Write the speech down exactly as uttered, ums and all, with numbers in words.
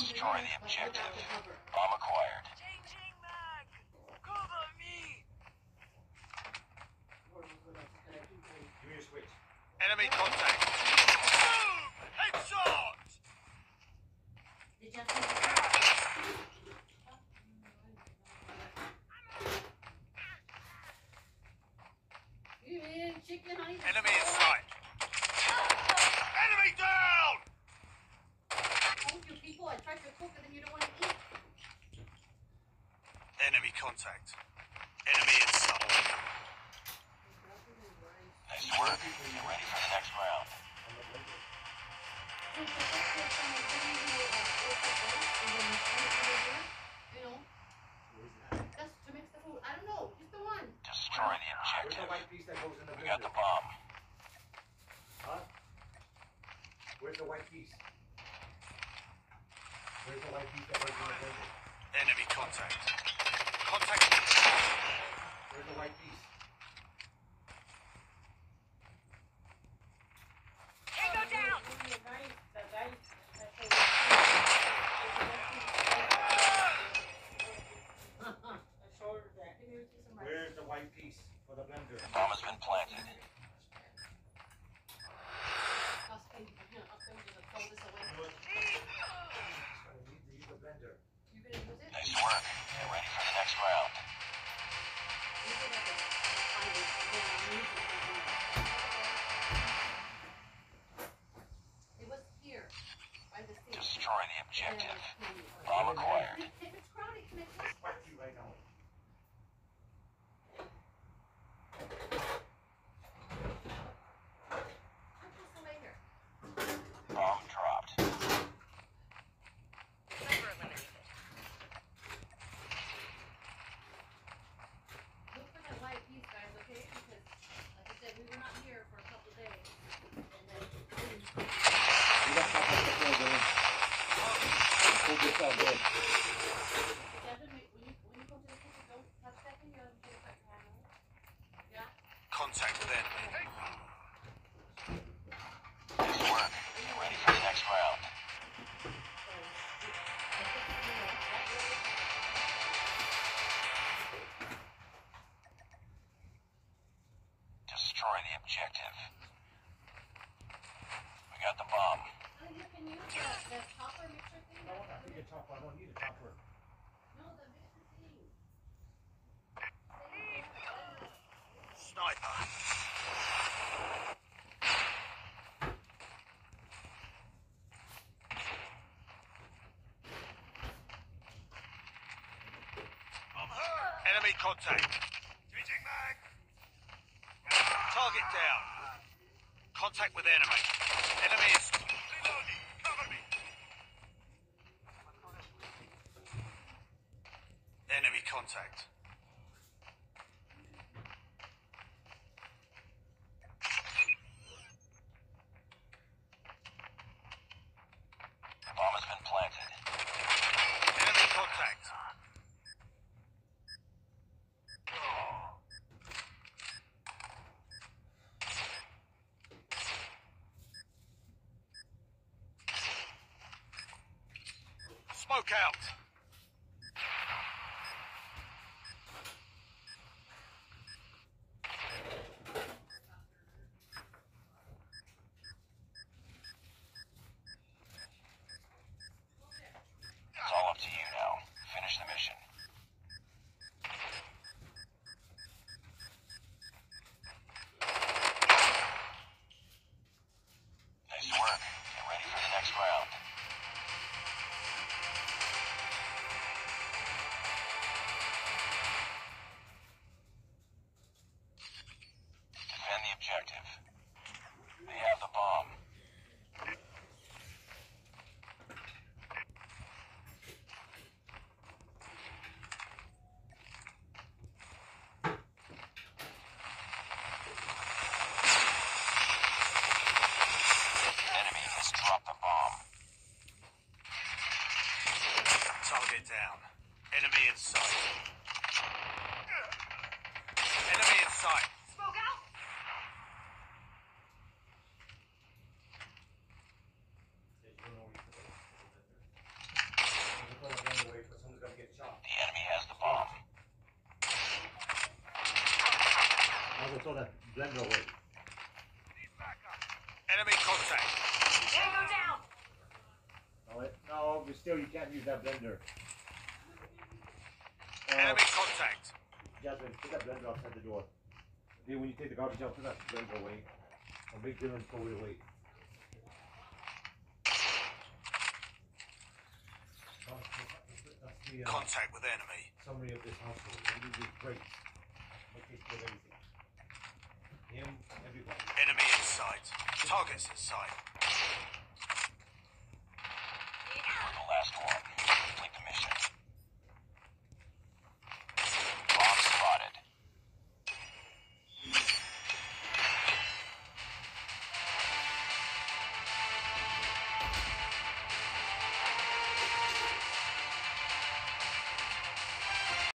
Destroy the objective. Bomb acquired. Changing mag! Cover me! Give me your switch. Enemy contact. Boom! Headshot! Did you have You in chicken, honey? Enemy in sight. Enemy down! Told you people, I tried to cook and then you don't want to eat. Enemy contact. Enemy in sight. Nice work. Get ready for the next round. So the first person was really, really, uh, and then you put it over here, you know? That's to mix the food. I don't know, just the one. Destroy the Where's the objective. white piece that goes in the We got the blender? bomb. Huh? Where's the white piece? Where's the white piece that goes in the blender? Enemy contact. Contact. Where's the white piece? Tango down! Where's the white piece for the blender? Bomb has been planted. I'll spend, you know, I'll spend you to throw this away. I need to use the blender. You gonna use it? Nice work. Get ready for the next round. Use it like a, I would, yeah, I'm using it. It was here, by the sink. Destroy the objective. And then it Bomb acquired. was- If it's crowded, can I close? Fuck you right now. I'll just lay here. Bomb dropped. Sniper eliminated. Look for that white piece, guys, okay? Because, like I said, we were not here for a couple days. And then, You got stuff like that there. Hold yourself good. Devin, when you, when you go to the kitchen, don't touch that thing, you'll get it back your hand, okay? Yeah? Contact with enemy. Nice work. Get ready for the next round. Destroy the objective. We got the bomb. Oh, you can use that, that topper mixer thing? No, I think a chopper. I don't need a chopper. No, the mixer thing. Sniper. I'm hurt! Enemy contact. Changing mag! Target down. Contact with enemy. Enemy is. Reloading! Cover me! Enemy contact. Bomb has been planted. Enemy contact. Smoke out. It's all up to you now. Finish the mission. Nice work. Get ready for the next round. that blender away. Need backup. Enemy contact. Tango down! No, it, no, but still you can't use that blender. Uh, Enemy contact. Jasmine, put that blender outside the door. Then when you take the garbage out, put that blender away. Or make Dylan throw it away. Oh, that's the uh, Contact with enemy. summary of this household. We need these breaks. Okay, for everything. Him, everybody. Enemy in sight. Targets in sight.